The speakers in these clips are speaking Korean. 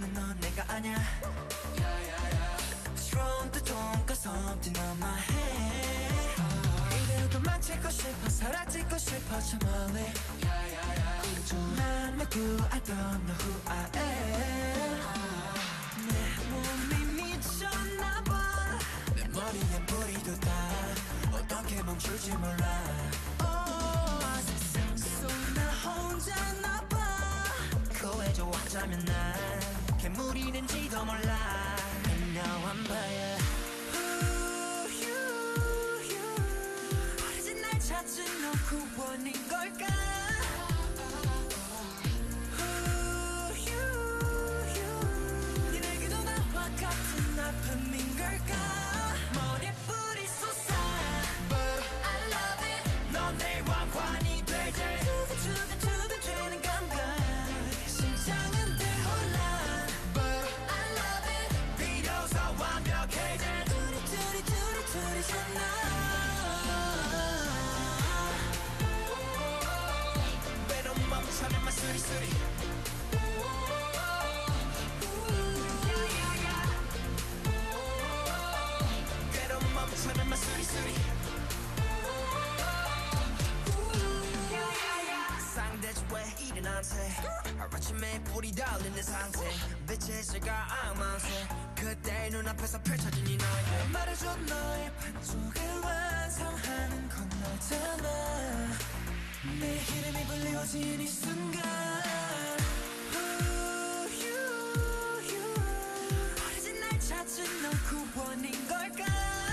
이유는 넌 내가 아냐. Strong to don't got something on my head. 이대로 도망치고 싶어 사라지고 싶어 저 멀리. 난 막 I don't know who I am. 내 몸이 미쳤나봐. 내 머리에 뿌리도 다 어떻게 멈출지 몰라. 세상 속 나 혼자나봐. 거해져 왔자면 난 괴물이는지도 몰라. And now I'm by 버려진 날 찾은 너 구원인 걸까. 네게도 나와 같은 아픔인 걸까. 머리뿌리 솟아 But I love it. 넌 내 왕관이 되지. 두근두근 되는 감각. 심장은 대혼란 But I love it. 비로소 완벽해진 둘이잖아. 외로움 멈춰면 막 수리수리. 외로움 멈춰면 막 수리수리. 상대지 왜 이래 나한테. 하루아침에 불이 달리는 상태. 빛의 시가 악망새. 그때 눈앞에서 펼쳐진 이 너의 말해줘. 너의 반쪽을 완성하는 건 너잖아. 내 이름이 불리워진 이 순간 버려진 날 찾은 넌 구원인 걸까.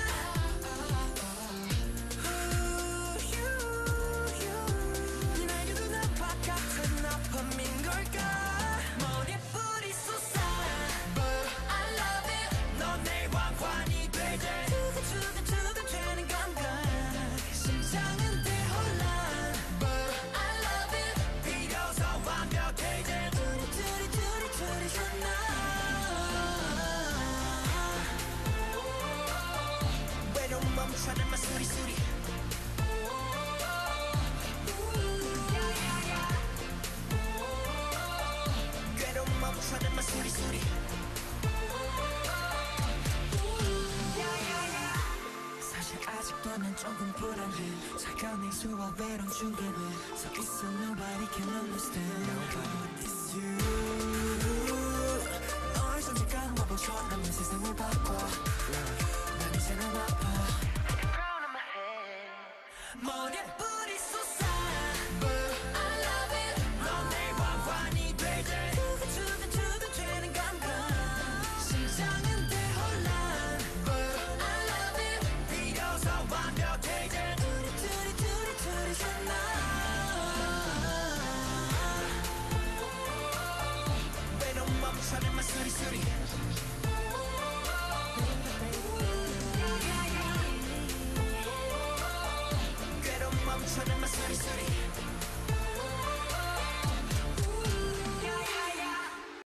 네게도 나와 같은 아픔인 걸까. 머리뿌리 솟아 But I love it. 넌 내 왕관이 되지. 두근두근 되는 감각. 심장은 대혼란 But I love it. 비로소 완벽해진 둘이잖아. 외로움 멈춰는 막 수리수리. 괴로움 멈춰는 막 수리수리. 사실 아직도 난 조금 불안해. 차가운 냉수와 외로운 중간에 서 있어. Nobody can understand. But it's you.